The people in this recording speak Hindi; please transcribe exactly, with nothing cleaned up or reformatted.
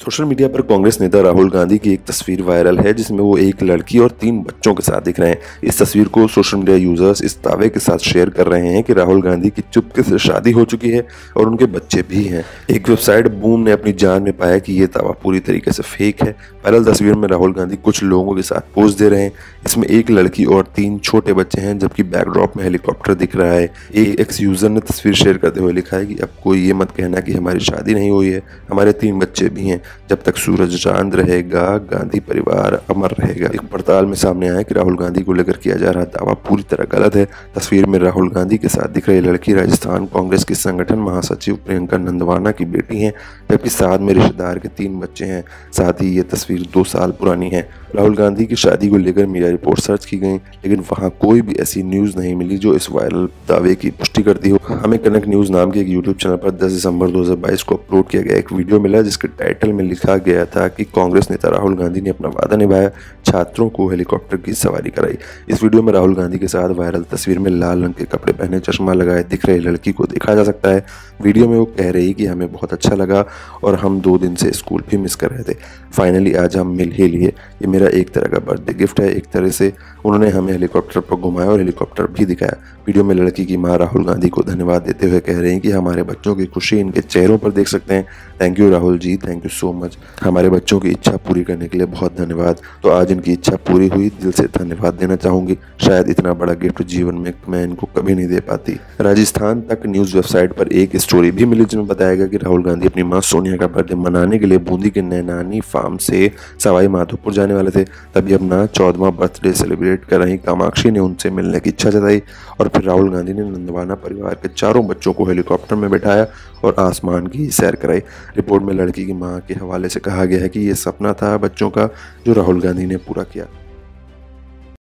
सोशल मीडिया पर कांग्रेस नेता राहुल गांधी की एक तस्वीर वायरल है जिसमें वो एक लड़की और तीन बच्चों के साथ दिख रहे हैं। इस तस्वीर को सोशल मीडिया यूजर्स इस दावे के साथ शेयर कर रहे हैं कि राहुल गांधी की चुपके से शादी हो चुकी है और उनके बच्चे भी हैं। एक वेबसाइट बूम ने अपनी जान में पाया कि ये दावा पूरी तरीके से फेक है। वायरल तस्वीर में राहुल गांधी कुछ लोगों के साथ पोज दे रहे हैं। इसमें एक लड़की और तीन छोटे बच्चे हैं, जबकि बैकड्रॉप में हेलीकॉप्टर दिख रहा है। एक एक्स यूजर ने तस्वीर शेयर करते हुए लिखा है कि अब कोई ये मत कहना कि हमारी शादी नहीं हुई है, हमारे तीन बच्चे भी हैं। जब तक सूरज चांद रहेगा, गांधी परिवार अमर रहेगा। एक पड़ताल में सामने आया कि राहुल गांधी को लेकर किया जा रहा दावा पूरी तरह गलत है। तस्वीर में राहुल गांधी के साथ दिख रही लड़की राजस्थान कांग्रेस की संगठन महासचिव प्रियंका नंदवाना की बेटी है, जबकि साथ में रिश्तेदार के तीन बच्चे हैं। साथ ही ये तस्वीर दो साल पुरानी है। राहुल गांधी की शादी को लेकर मीडिया रिपोर्ट सर्च की गई, लेकिन वहां कोई भी ऐसी न्यूज नहीं मिली जो इस वायरल दावे की पुष्टि करती हो। हमें कनक न्यूज नाम के एक यूट्यूब चैनल पर दस दिसंबर दो हज़ार बाईस को अपलोड किया गया एक वीडियो मिला, जिसके टाइटल में लिखा गया था कि कांग्रेस नेता राहुल गांधी ने अपना वादा निभाया, छात्रों को हेलीकॉप्टर की सवारी कराई। इस वीडियो में राहुल गांधी के साथ वायरल तस्वीर में लाल रंग के कपड़े पहने, चश्मा लगाए दिख रही लड़की को देखा जा सकता है। वीडियो में वो कह रही कि हमें बहुत अच्छा लगा और हम दो दिन से स्कूल भी मिस कर रहे थे। फाइनली आज हम मिल ही लिए। ये मेरा एक तरह का बर्थडे गिफ्ट है। एक तरह से उन्होंने हमें हेलीकॉप्टर पर घुमाया और हेलीकॉप्टर भी दिखाया। वीडियो में लड़की की मां राहुल गांधी को धन्यवाद देते हुए कह रही हैं कि हमारे बच्चों की खुशी इनके चेहरों पर देख सकते हैं। Thank you Rahul ji, thank you so much. हमारे बच्चों की इच्छा पूरी करने के लिए बहुत धन्यवाद। तो आज इनकी इच्छा पूरी हुई, दिल से धन्यवाद देना चाहूंगी। शायद इतना बड़ा गिफ्ट जीवन में मैं इनको कभी नहीं दे पाती। राजस्थान तक न्यूज वेबसाइट पर एक स्टोरी भी मिली जिसमें बताया गया कि राहुल गांधी अपनी मां सोनिया का बर्थडे मनाने के लिए बूंदी के नैनानी फार्म से सवाई माधोपुर जाने वाले थे। तभी अपना चौदहवां बर्थडे सेलिब्रेट कर रही कामाक्षी ने उनसे मिलने की इच्छा जताई और फिर राहुल गांधी ने नंदवाना परिवार के चारों बच्चों को हेलीकॉप्टर में बैठाया और आसमान की सैर कराई। रिपोर्ट में लड़की की मां के हवाले से कहा गया है कि ये सपना था बच्चों का जो राहुल गांधी ने पूरा किया।